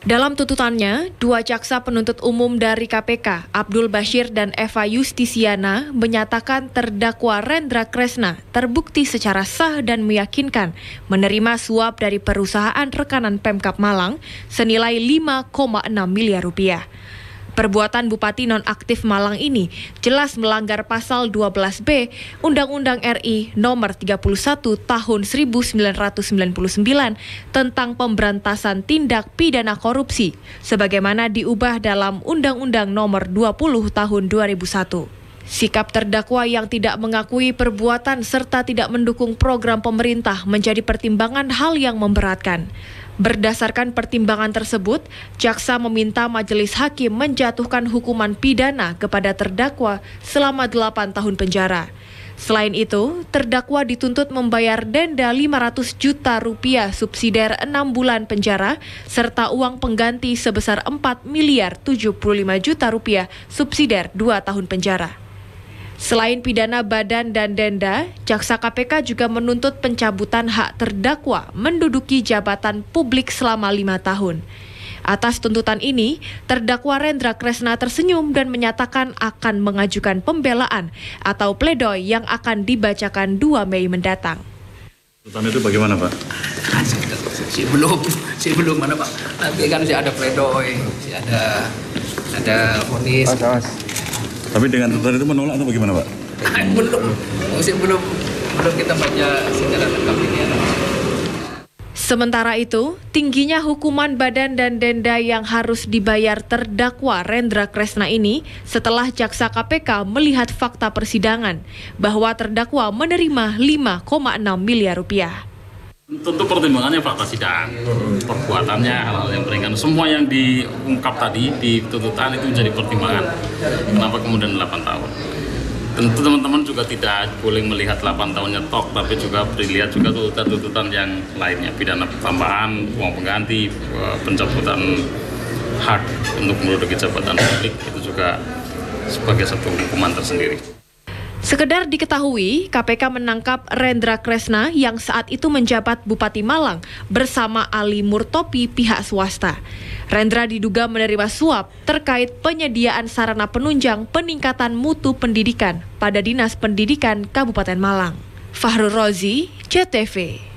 Dalam tuntutannya, dua jaksa penuntut umum dari KPK, Abdul Bashir dan Eva Yustisiana, menyatakan terdakwa Rendra Kresna terbukti secara sah dan meyakinkan menerima suap dari perusahaan rekanan Pemkab Malang senilai 5,6 miliar rupiah. Perbuatan Bupati nonaktif Malang ini jelas melanggar pasal 12B Undang-Undang RI nomor 31 tahun 1999 tentang pemberantasan tindak pidana korupsi sebagaimana diubah dalam Undang-Undang nomor 20 tahun 2001. Sikap terdakwa yang tidak mengakui perbuatan serta tidak mendukung program pemerintah menjadi pertimbangan hal yang memberatkan. Berdasarkan pertimbangan tersebut, jaksa meminta majelis hakim menjatuhkan hukuman pidana kepada terdakwa selama 8 tahun penjara. Selain itu, terdakwa dituntut membayar denda 500 juta rupiah subsidiar 6 bulan penjara serta uang pengganti sebesar 4 miliar 75 juta rupiah subsidiar 2 tahun penjara. Selain pidana badan dan denda, jaksa KPK juga menuntut pencabutan hak terdakwa menduduki jabatan publik selama 5 tahun. Atas tuntutan ini, terdakwa Rendra Kresna tersenyum dan menyatakan akan mengajukan pembelaan atau pledoi yang akan dibacakan 2 Mei mendatang. Tuntutan itu bagaimana, Pak? Belum mana, Pak. Nanti kan ada pledoi, ada vonis. Tapi dengan tuntutan itu menolak atau bagaimana, Pak? Belum kita baca secara lengkap ini. Sementara itu, tingginya hukuman badan dan denda yang harus dibayar terdakwa Rendra Kresna ini setelah jaksa KPK melihat fakta persidangan bahwa terdakwa menerima 5,6 miliar rupiah. Tentu pertimbangannya fakta sidang, perbuatannya, hal-hal yang beringan. Semua yang diungkap tadi di tuntutan itu menjadi pertimbangan. Kenapa kemudian 8 tahun? Tentu teman-teman juga tidak boleh melihat 8 tahunnya tok, tapi juga dilihat juga tuntutan-tuntutan yang lainnya. Pidana tambahan, uang pengganti, pencabutan hak untuk menduduki jabatan publik, itu juga sebagai satu hukuman tersendiri. Sekedar diketahui, KPK menangkap Rendra Kresna yang saat itu menjabat Bupati Malang bersama Ali Murtopi pihak swasta. Rendra diduga menerima suap terkait penyediaan sarana penunjang peningkatan mutu pendidikan pada Dinas Pendidikan Kabupaten Malang. Fahrul Rozi, JTV.